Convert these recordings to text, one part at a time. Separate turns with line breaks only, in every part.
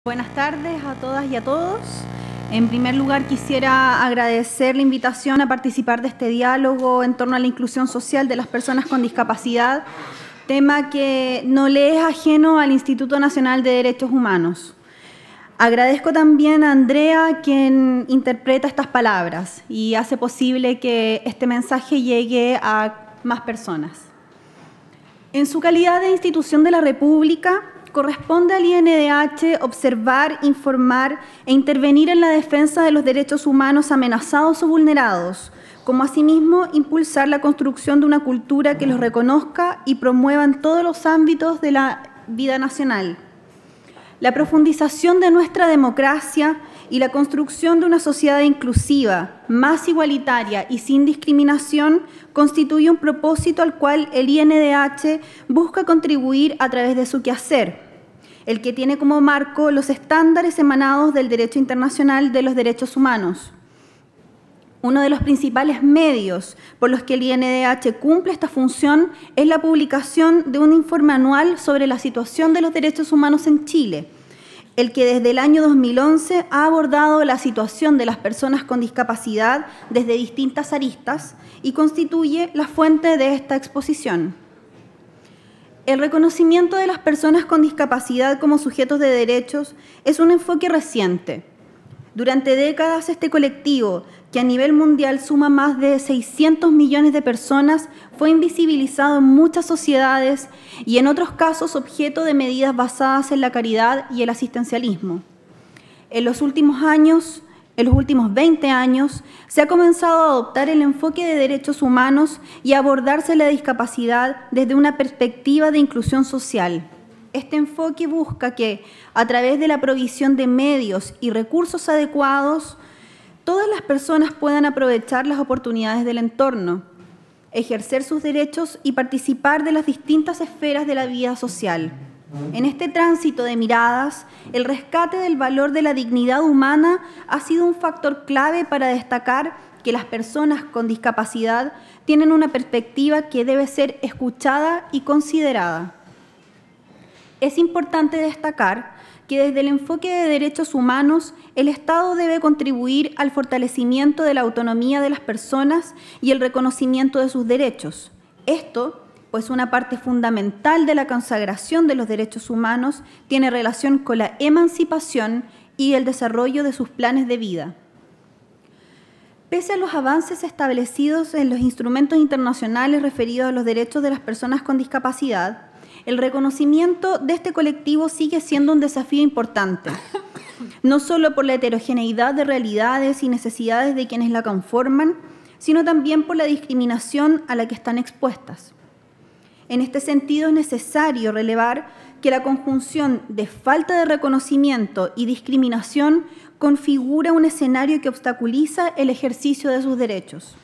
Buenas tardes a todas y a todos. En primer lugar, quisiera agradecer la invitación a participar de este diálogo en torno a la inclusión social de las personas con discapacidad, tema que no le es ajeno al Instituto Nacional de Derechos Humanos. Agradezco también a Andrea, quien interpreta estas palabras y hace posible que este mensaje llegue a más personas. En su calidad de institución de la República, corresponde al INDH observar, informar e intervenir en la defensa de los derechos humanos amenazados o vulnerados, como asimismo impulsar la construcción de una cultura que los reconozca y promueva en todos los ámbitos de la vida nacional. La profundización de nuestra democracia y la construcción de una sociedad inclusiva, más igualitaria y sin discriminación constituye un propósito al cual el INDH busca contribuir a través de su quehacer, el que tiene como marco los estándares emanados del derecho internacional de los derechos humanos. Uno de los principales medios por los que el INDH cumple esta función es la publicación de un informe anual sobre la situación de los derechos humanos en Chile, el que desde el año 2011 ha abordado la situación de las personas con discapacidad desde distintas aristas y constituye la fuente de esta exposición. El reconocimiento de las personas con discapacidad como sujetos de derechos es un enfoque reciente. Durante décadas, este colectivo, que a nivel mundial suma más de 600 millones de personas, fue invisibilizado en muchas sociedades y en otros casos objeto de medidas basadas en la caridad y el asistencialismo. En los últimos 20 años, se ha comenzado a adoptar el enfoque de derechos humanos y a abordarse la discapacidad desde una perspectiva de inclusión social. Este enfoque busca que, a través de la provisión de medios y recursos adecuados, todas las personas puedan aprovechar las oportunidades del entorno, ejercer sus derechos y participar de las distintas esferas de la vida social. En este tránsito de miradas, el rescate del valor de la dignidad humana ha sido un factor clave para destacar que las personas con discapacidad tienen una perspectiva que debe ser escuchada y considerada. Es importante destacar que desde el enfoque de derechos humanos, el Estado debe contribuir al fortalecimiento de la autonomía de las personas y el reconocimiento de sus derechos. Esto, pues una parte fundamental de la consagración de los derechos humanos tiene relación con la emancipación y el desarrollo de sus planes de vida. Pese a los avances establecidos en los instrumentos internacionales referidos a los derechos de las personas con discapacidad, el reconocimiento de este colectivo sigue siendo un desafío importante, no solo por la heterogeneidad de realidades y necesidades de quienes la conforman, sino también por la discriminación a la que están expuestas. En este sentido, es necesario relevar que la conjunción de falta de reconocimiento y discriminación configura un escenario que obstaculiza el ejercicio de sus derechos.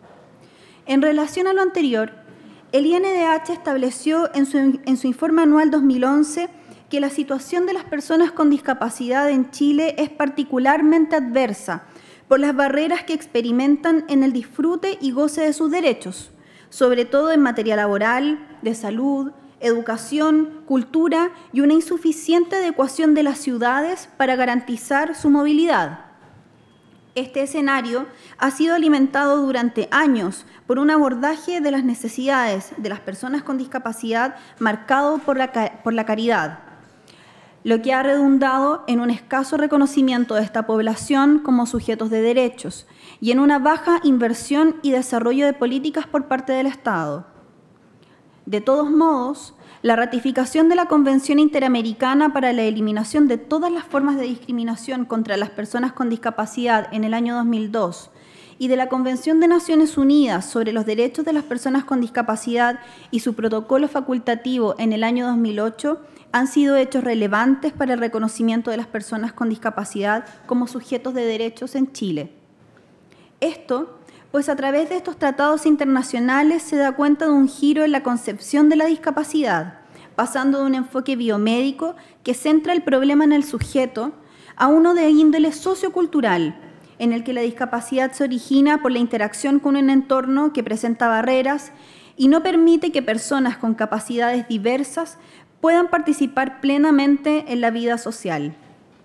En relación a lo anterior, el INDH estableció en su informe anual 2011 que la situación de las personas con discapacidad en Chile es particularmente adversa por las barreras que experimentan en el disfrute y goce de sus derechos, sobre todo en materia laboral, de salud, educación, cultura y una insuficiente adecuación de las ciudades para garantizar su movilidad. Este escenario ha sido alimentado durante años por un abordaje de las necesidades de las personas con discapacidad marcado por la caridad, lo que ha redundado en un escaso reconocimiento de esta población como sujetos de derechos y en una baja inversión y desarrollo de políticas por parte del Estado. De todos modos, la ratificación de la Convención Interamericana para la Eliminación de todas las formas de discriminación contra las personas con discapacidad en el año 2002 y de la Convención de Naciones Unidas sobre los Derechos de las Personas con Discapacidad y su protocolo facultativo en el año 2008 han sido hechos relevantes para el reconocimiento de las personas con discapacidad como sujetos de derechos en Chile. Esto, pues a través de estos tratados internacionales se da cuenta de un giro en la concepción de la discapacidad, pasando de un enfoque biomédico que centra el problema en el sujeto a uno de índole sociocultural, en el que la discapacidad se origina por la interacción con un entorno que presenta barreras y no permite que personas con capacidades diversas puedan participar plenamente en la vida social.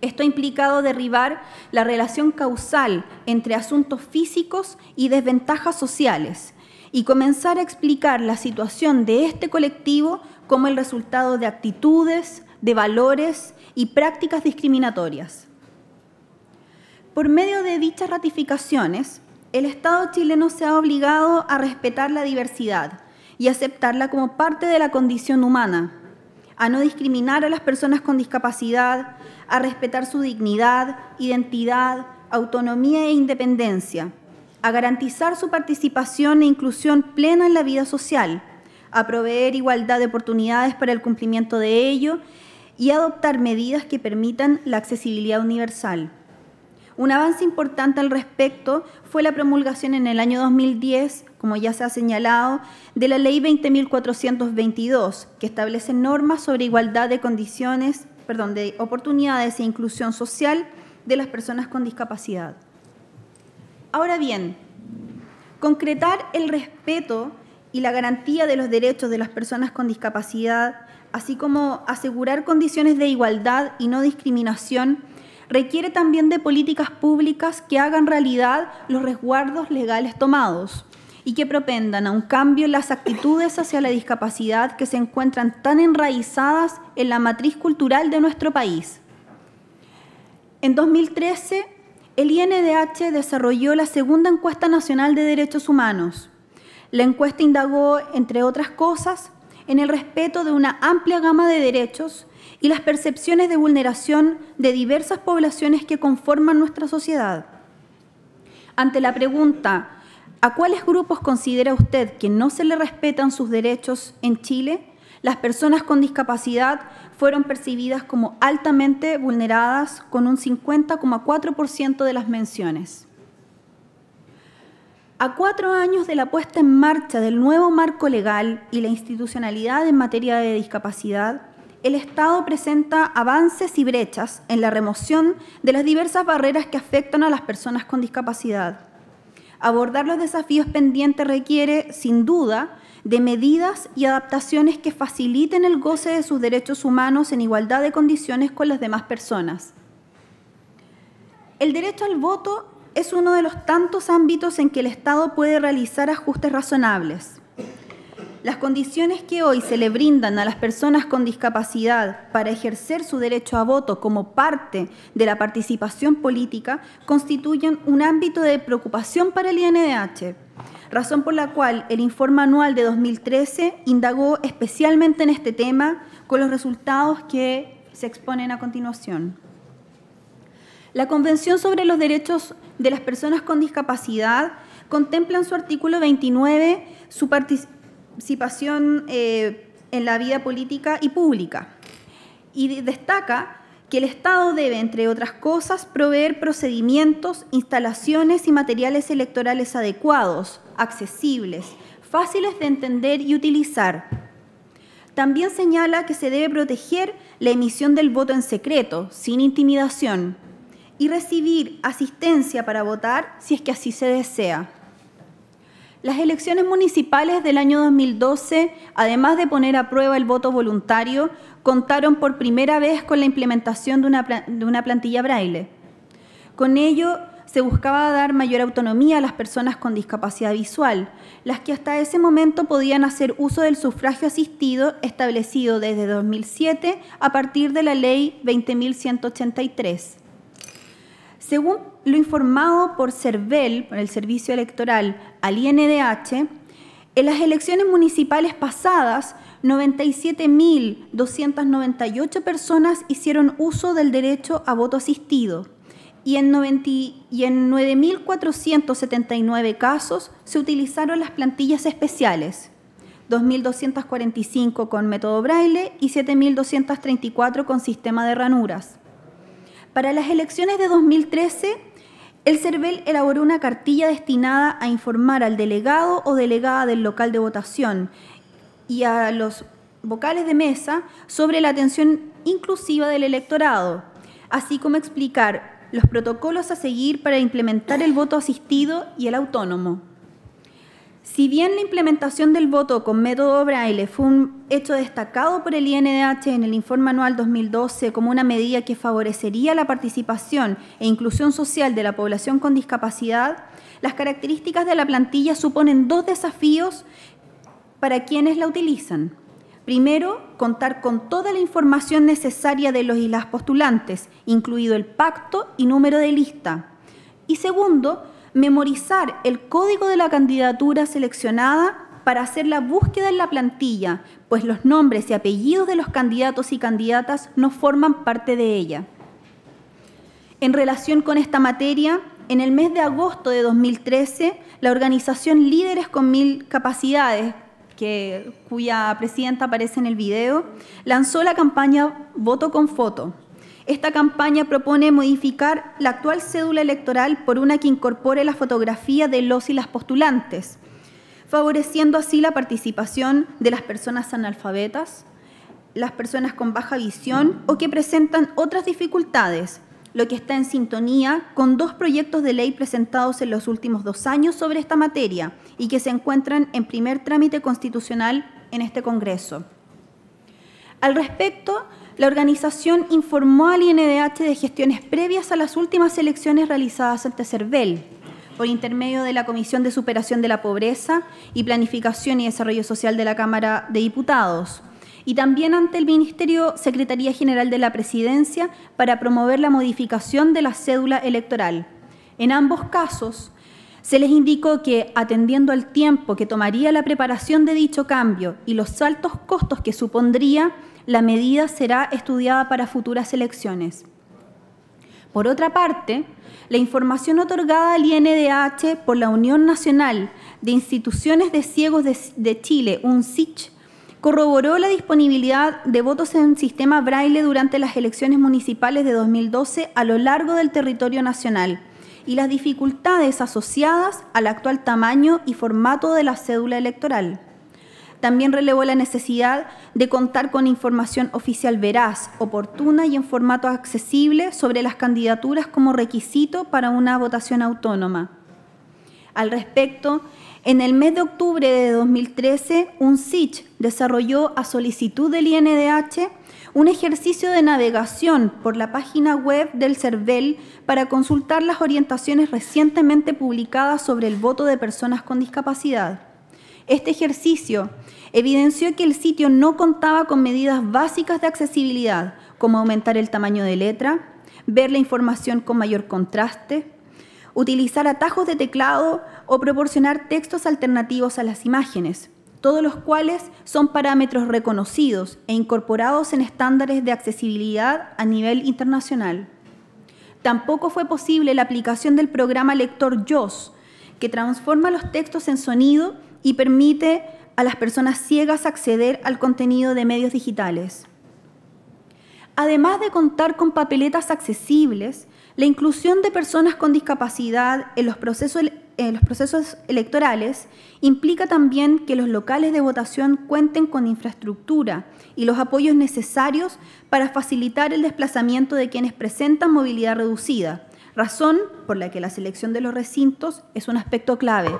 Esto ha implicado derribar la relación causal entre asuntos físicos y desventajas sociales y comenzar a explicar la situación de este colectivo como el resultado de actitudes, de valores y prácticas discriminatorias. Por medio de dichas ratificaciones, el Estado chileno se ha obligado a respetar la diversidad y aceptarla como parte de la condición humana, a no discriminar a las personas con discapacidad, a respetar su dignidad, identidad, autonomía e independencia, a garantizar su participación e inclusión plena en la vida social, a proveer igualdad de oportunidades para el cumplimiento de ello y a adoptar medidas que permitan la accesibilidad universal. Un avance importante al respecto fue la promulgación en el año 2010, como ya se ha señalado, de la Ley 20.422, que establece normas sobre igualdad de de oportunidades e inclusión social de las personas con discapacidad. Ahora bien, concretar el respeto y la garantía de los derechos de las personas con discapacidad, así como asegurar condiciones de igualdad y no discriminación, requiere también de políticas públicas que hagan realidad los resguardos legales tomados y que propendan a un cambio en las actitudes hacia la discapacidad que se encuentran tan enraizadas en la matriz cultural de nuestro país. En 2013, el INDH desarrolló la segunda encuesta nacional de derechos humanos. La encuesta indagó, entre otras cosas, en el respeto de una amplia gama de derechos y las percepciones de vulneración de diversas poblaciones que conforman nuestra sociedad. Ante la pregunta, ¿a cuáles grupos considera usted que no se le respetan sus derechos en Chile? Las personas con discapacidad fueron percibidas como altamente vulneradas, con un 50,4% de las menciones. A 4 años de la puesta en marcha del nuevo marco legal y la institucionalidad en materia de discapacidad, el Estado presenta avances y brechas en la remoción de las diversas barreras que afectan a las personas con discapacidad. Abordar los desafíos pendientes requiere, sin duda, de medidas y adaptaciones que faciliten el goce de sus derechos humanos en igualdad de condiciones con las demás personas. El derecho al voto es uno de los tantos ámbitos en que el Estado puede realizar ajustes razonables. Las condiciones que hoy se le brindan a las personas con discapacidad para ejercer su derecho a voto como parte de la participación política constituyen un ámbito de preocupación para el INDH, razón por la cual el informe anual de 2013 indagó especialmente en este tema con los resultados que se exponen a continuación. La Convención sobre los Derechos de las Personas con Discapacidad contempla en su artículo 29 su participación en la vida política y pública y destaca que el Estado debe, entre otras cosas, proveer procedimientos, instalaciones y materiales electorales adecuados, accesibles, fáciles de entender y utilizar. También señala que se debe proteger la emisión del voto en secreto, sin intimidación, y recibir asistencia para votar si es que así se desea. Las elecciones municipales del año 2012, además de poner a prueba el voto voluntario, contaron por primera vez con la implementación de una plantilla braille. Con ello, se buscaba dar mayor autonomía a las personas con discapacidad visual, las que hasta ese momento podían hacer uso del sufragio asistido establecido desde 2007 a partir de la Ley 20.183. Según lo informado por CERVEL, por el Servicio Electoral, al INDH, en las elecciones municipales pasadas, 97.298 personas hicieron uso del derecho a voto asistido y en 9.479 casos se utilizaron las plantillas especiales, 2.245 con método braille y 7.234 con sistema de ranuras. Para las elecciones de 2013, el CERVEL elaboró una cartilla destinada a informar al delegado o delegada del local de votación y a los vocales de mesa sobre la atención inclusiva del electorado, así como explicar los protocolos a seguir para implementar el voto asistido y el autónomo. Si bien la implementación del voto con método Braille fue un hecho destacado por el INDH en el informe anual 2012 como una medida que favorecería la participación e inclusión social de la población con discapacidad, las características de la plantilla suponen dos desafíos para quienes la utilizan. Primero, contar con toda la información necesaria de los y las postulantes, incluido el pacto y número de lista. Y segundo, memorizar el código de la candidatura seleccionada para hacer la búsqueda en la plantilla, pues los nombres y apellidos de los candidatos y candidatas no forman parte de ella. En relación con esta materia, en el mes de agosto de 2013, la organización Líderes con 1000 Capacidades, cuya presidenta aparece en el video, lanzó la campaña Voto con Foto. Esta campaña propone modificar la actual cédula electoral por una que incorpore la fotografía de los y las postulantes, favoreciendo así la participación de las personas analfabetas, las personas con baja visión o que presentan otras dificultades, lo que está en sintonía con dos proyectos de ley presentados en los últimos 2 años sobre esta materia y que se encuentran en primer trámite constitucional en este Congreso. Al respecto, la organización informó al INDH de gestiones previas a las últimas elecciones realizadas ante CERVEL, por intermedio de la Comisión de Superación de la Pobreza y Planificación y Desarrollo Social de la Cámara de Diputados, y también ante el Ministerio Secretaría General de la Presidencia para promover la modificación de la cédula electoral. En ambos casos, se les indicó que, atendiendo al tiempo que tomaría la preparación de dicho cambio y los altos costos que supondría, la medida será estudiada para futuras elecciones. Por otra parte, la información otorgada al INDH por la Unión Nacional de Instituciones de Ciegos de Chile, UNCICH, corroboró la disponibilidad de votos en sistema Braille durante las elecciones municipales de 2012 a lo largo del territorio nacional y las dificultades asociadas al actual tamaño y formato de la cédula electoral. También relevó la necesidad de contar con información oficial veraz, oportuna y en formato accesible sobre las candidaturas como requisito para una votación autónoma. Al respecto, en el mes de octubre de 2013, UNCICH desarrolló a solicitud del INDH un ejercicio de navegación por la página web del CERVEL para consultar las orientaciones recientemente publicadas sobre el voto de personas con discapacidad. Este ejercicio evidenció que el sitio no contaba con medidas básicas de accesibilidad, como aumentar el tamaño de letra, ver la información con mayor contraste, utilizar atajos de teclado o proporcionar textos alternativos a las imágenes, todos los cuales son parámetros reconocidos e incorporados en estándares de accesibilidad a nivel internacional. Tampoco fue posible la aplicación del programa lector JAWS, que transforma los textos en sonido y permite a las personas ciegas acceder al contenido de medios digitales. Además de contar con papeletas accesibles, la inclusión de personas con discapacidad en los procesos electorales implica también que los locales de votación cuenten con infraestructura y los apoyos necesarios para facilitar el desplazamiento de quienes presentan movilidad reducida, razón por la que la selección de los recintos es un aspecto clave.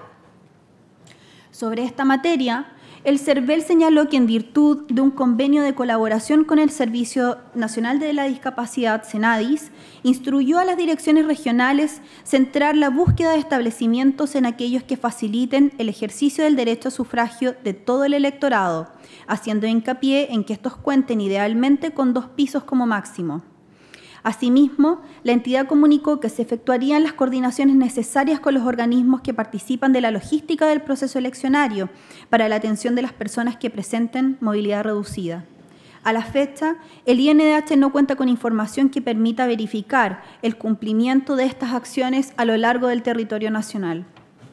Sobre esta materia, el CERVEL señaló que en virtud de un convenio de colaboración con el Servicio Nacional de la Discapacidad, SENADIS, instruyó a las direcciones regionales centrar la búsqueda de establecimientos en aquellos que faciliten el ejercicio del derecho a sufragio de todo el electorado, haciendo hincapié en que estos cuenten idealmente con 2 pisos como máximo. Asimismo, la entidad comunicó que se efectuarían las coordinaciones necesarias con los organismos que participan de la logística del proceso eleccionario para la atención de las personas que presenten movilidad reducida. A la fecha, el INDH no cuenta con información que permita verificar el cumplimiento de estas acciones a lo largo del territorio nacional.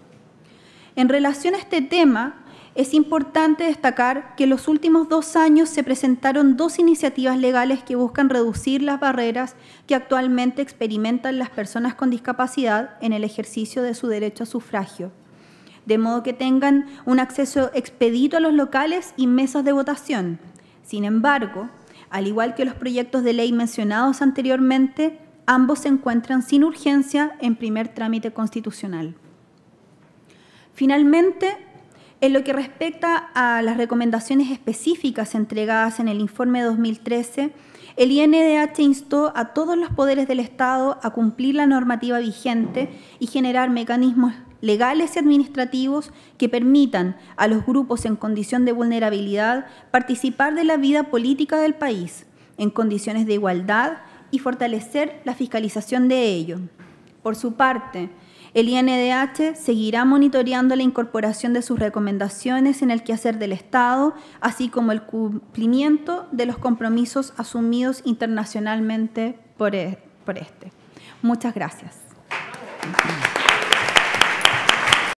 En relación a este tema, es importante destacar que en los últimos 2 años se presentaron 2 iniciativas legales que buscan reducir las barreras que actualmente experimentan las personas con discapacidad en el ejercicio de su derecho a sufragio, de modo que tengan un acceso expedito a los locales y mesas de votación. Sin embargo, al igual que los proyectos de ley mencionados anteriormente, ambos se encuentran sin urgencia en primer trámite constitucional. Finalmente, En lo que respecta a las recomendaciones específicas entregadas en el informe 2013, el INDH instó a todos los poderes del Estado a cumplir la normativa vigente y generar mecanismos legales y administrativos que permitan a los grupos en condición de vulnerabilidad participar de la vida política del país en condiciones de igualdad y fortalecer la fiscalización de ello. Por su parte, el INDH seguirá monitoreando la incorporación de sus recomendaciones en el quehacer del Estado, así como el cumplimiento de los compromisos asumidos internacionalmente por este. Muchas gracias.